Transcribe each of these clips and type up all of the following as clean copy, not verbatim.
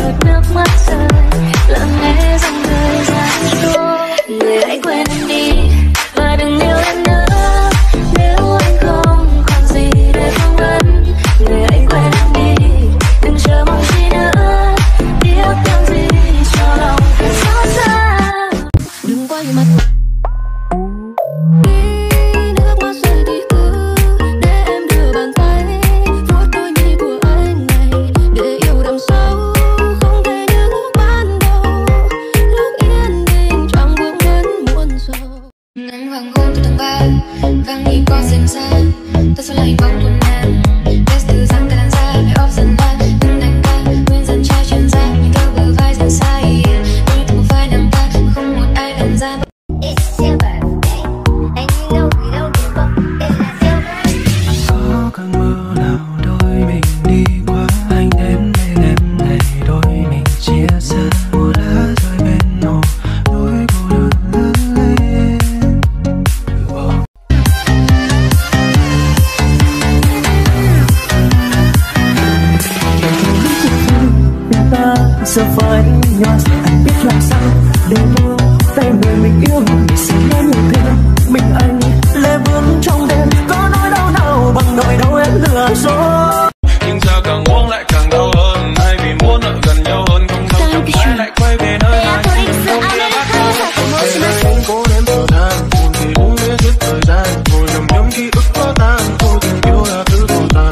giọt nước mắt rơi, lặng lẽ dòng thời gian trôi. Người hãy quên anh đi và đừng yêu em nữa, nếu anh không còn gì để vương vấn. Người hãy quên anh đi, đừng chờ mong chi nữa, tiếc làm gì cho lòng thật xót xa. Đừng quay mặt vang đi qua rừng xa, ta sẽ là hình bóng của nàng. Vest từ răng ta lan ra, mày ốp dần lan, từng đành ca, nguyên dần trai truyền ra, những câu bờ vai dần xa. Như từ một vai nàng ta, không một ai lần ra. Có cơn mơ nào đôi mình đi qua, anh đến bên em này đôi mình chia xa. Mùa lá rơi bên hồ, nỗi cô đơn lớn lên. Giờ phải nhỏ anh biết làm sao để mua tay người mình yêu để xin em nhiều thêm. Mình anh lê bước trong đêm, có nỗi đau nào bằng nỗi đau em lừa dối. Nhưng giờ càng uống lại càng đau hơn, hay vì muốn ở gần nhau hơn, không đâu chẳng phải lại quay về nơi ai không cố đến thở than, buồn thì uống để giết thời gian, ngồi nằm nhấm ký ức vỡ tan, thôi tình yêu là thứ tồi tàn.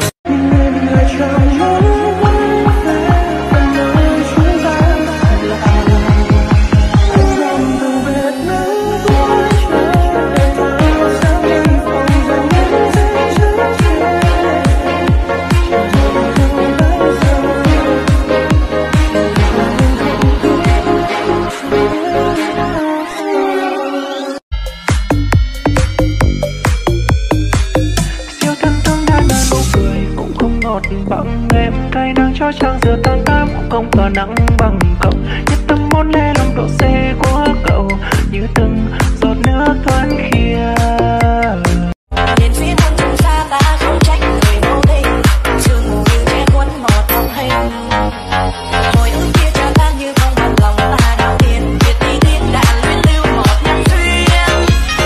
Bằng em cay đắng cho trang giờ tan tám, cũng không tỏa nắng bằng cậu. Nhất tâm muốn lên lòng độ C của cậu, như từng giọt nước thoáng khia. Đến phía thân trong xa ta không trách người vô tình, sương mù như che khuất một bóng hình. Hồi ức kia tràn lan như không bằng lòng ta đau tiền, biệt đi tiếc đã luyến lưu một nhân duyên.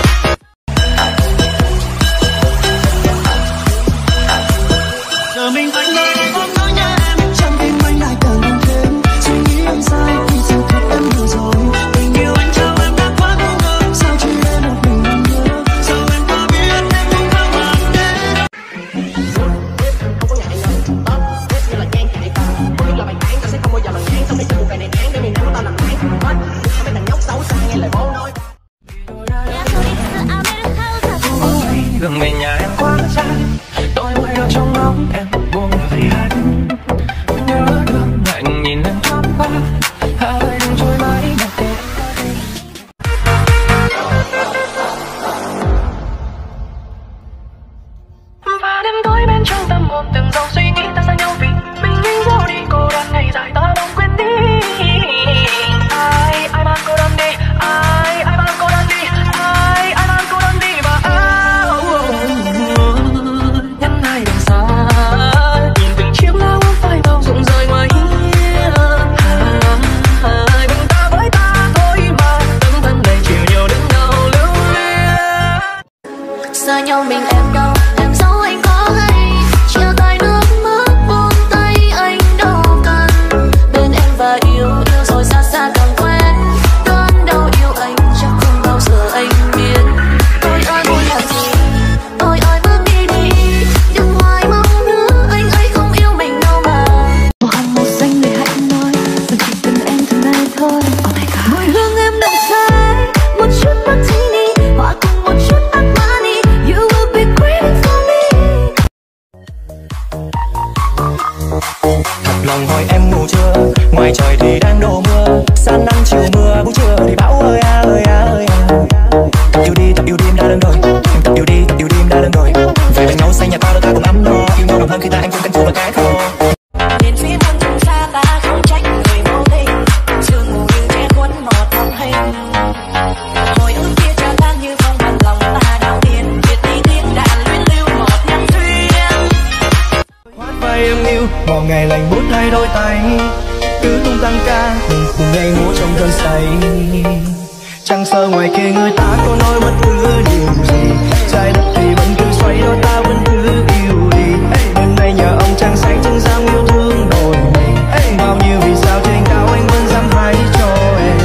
Giờ mình phải nghe bóng nỗi nhớ em, trong tim anh lại càng đau thêm. Suy nghĩ em sai khi giờ thật em hiểu rồi, tình yêu anh trao em đã quá ngu ngơ. Sao chỉ em một mình anh nhớ, sao em có biết em cũng không làm thế. Không có nhà anh đâu, tốt, như là ngang thì tao. Có biết là mày tán, tao sẽ không bao giờ mà ngán. Tao phải cho một ngày này ngán, để miền Nam của tao làm ngán. Hết, không phải thằng nhóc xấu xa nghe lời bố nói. Đường về nhà em quá xa, tôi mới được trong ngóng em buông lời hát. Nhớ thương lạnh nhìn em thoáng qua, hai đừng trôi mãi một tên. Và đêm tối bên trong tâm hồn từng dòng suy nghĩ ta xa nhau vì mình nhanh dẫu đi cô đơn ngày dài ta không quên đi. Ai ai mang cô đơn đi, ai mang cô đơn đi, ai mang cô đơn đi và nhắn ai đằng xa nhìn từng chiếc lá phai màu rụng rơi ngoài hiên. Đừng ta với ta thôi mà tấm thân này chịu nhiều đớn đau lưu luyến. Xa nhau mình em đâu, em dấu anh có hay chia tay nước mắt buông tay anh đâu cần. Bên em và yêu rồi xa xa càng quen, cơn đau yêu anh chắc không bao giờ anh biết. Tôi ơi muốn làm gì, tôi ơi bước đi đi, đừng hoài mong nữa anh ấy không yêu mình đâu mà. Màu hồng màu xanh người hãy nói, rằng chỉ cần em từ nay thôi. Oh my god, mùi hương em nồng say, một chút martini hòa cùng một chút Armani. You will be waiting for me. Thật lòng hỏi em ngủ chưa, ngoài trời thì đang đổ mưa, sáng nắng chiều mưa buổi trưa thì bão ơi à ơi à ơi à. Tập yêu đêm đã lớn rồi, tập yêu đêm đã lớn rồi. Về bên nhau xây nhà ta đôi ta cùng ấm no, yêu nhau đồng hơn khi ta anh cùng cánh phù và cái khô. Đến phía thân trong xa ta không trách người vô tình, sương mù như che khuất một bóng hình. Hồi ức kia tràn lan như không bằng lòng ta đau tiền, biệt đi tiếc đã luyến lưu một nhân duyên. Khoát vai em yêu, một ngày lành bút hai đôi tay, cứ tung tăng ca mình cùng ngày múa trong cơn say. Chẳng sợ ngoài kia người ta có nói bất cứ điều gì, trái đất thì vẫn cứ xoay đó, ta vẫn cứ yêu đi. Đêm nay nhờ ông trăng sáng chẳng dám yêu thương đôi mình, bao nhiêu vì sao trên cao anh vẫn dám hãy cho em.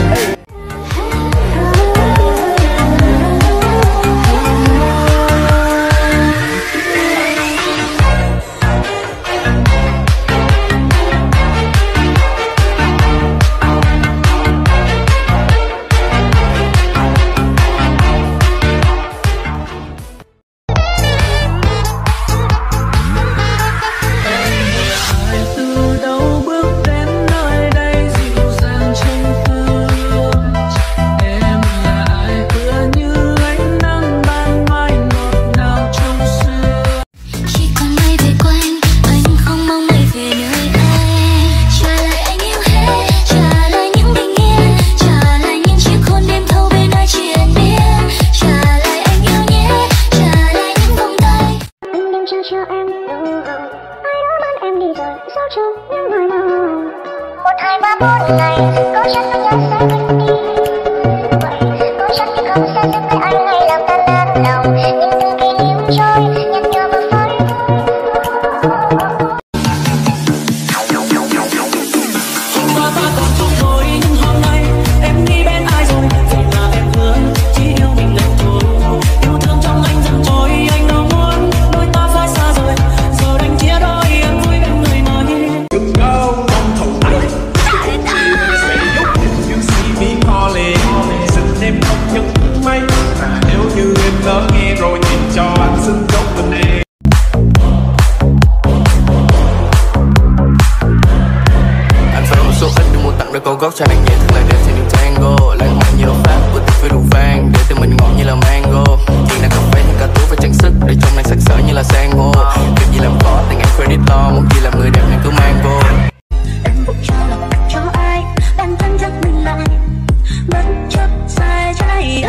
Câu gốc cho nàng nhẹ thật là đẹp theo điệu tango, lãng mạn nhiều pháp vừa tiếp với đủ vang để tim mình ngọt như là mango. Chuyện nàng cà phê như cà tú và trang sức để trong nàng sặc sỡ như là san hô. Việc gì làm khó thì anh credit lo, muốn gì làm người đẹp nàng cứ mang vô. Em vội trả lại cho ai đang chân chắc mình lại bất chấp sai trái.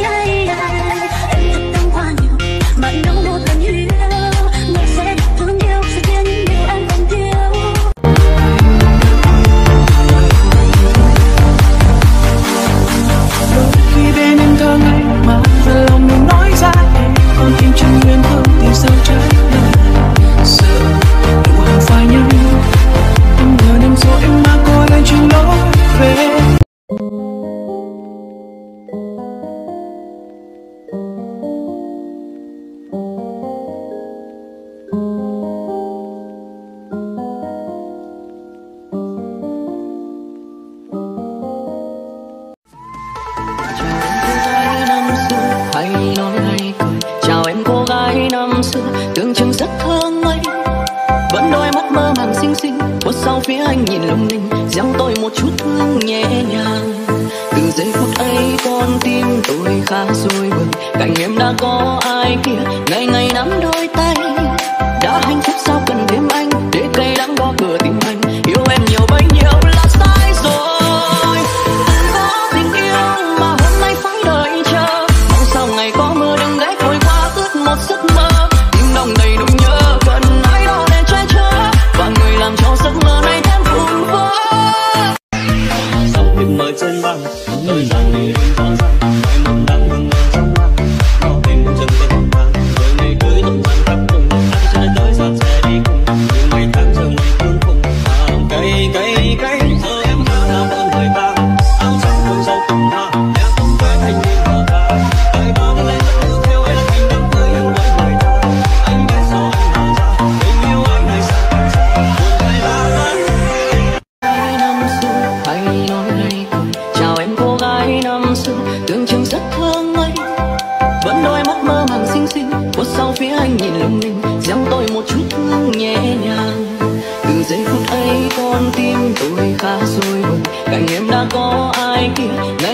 Em thật đang quá nhiều bạn đâu một lần yêu, người sẽ thương yêu sẽ kia những điều em còn thiếu. Khi bên em thơ ngày mà về lòng mình nói ra, con tim chẳng nguyên hơn thì sao trái lại sợ đủ hàng phai nhanh. Em ngờ đêm rồi em mà coi lại chuyện lối về. Hay nói hay cười chào em cô gái năm xưa, tưởng chừng rất thơ ngây, vẫn đôi mắt mơ màng xinh xinh. Khuất sau phía anh nhìn lung linh, giăng tôi một chút thương nhẹ nhàng. Từ giây phút ấy con tim tôi khá rồi bừng, cạnh em đã có ai kia, ngày ngày nắm đôi tay. Đã hạnh phúc sao cần thêm anh, để cây đắng gõ cửa tim anh. Yêu em nhiều bấy nhiêu là sai rồi, từng có tình yêu mà hôm nay phải đợi chờ. Mong sao ngày có mưa đừng ghé trôi qua ướt một giấc mơ. Tim đông đầy nỗi nhớ cần ai đó để che chở, và người làm cho giấc mơ này thêm vun vỡ. Sau đêm mơ trên băng, thời gian đi đến rõ ràng, mai mộng đang ngừng ở trong mắt. Có thêm một chân tay thẳng vàng, rồi ngày cưới tổng gian khắp cùng. Anh trai tới sao sẽ đi cùng, những ngày tháng chờ ngày cuối cùng. Cây giờ em đã làm ơn người ta, áo trắng con dâu cùng hoa, em không phải thành niên vợ ta. Ai đó lên yêu theo hay là thành đám cưới em với người ta. Anh biết sao anh mà ra, tình yêu anh này xa càng xa, buồn tay ta. Năm xưa hay nói hay cười chào em cô gái năm xưa, tưởng chừng rất thơ ngây, vẫn đôi mắt mơ màng xinh xinh. Khuất sau phía anh nhìn lung linh, giăng tôi một chút thương nhẹ nhàng. Từ giây phút ấy con tim tôi khá rồi bừng, cạnh em đã có ai kia.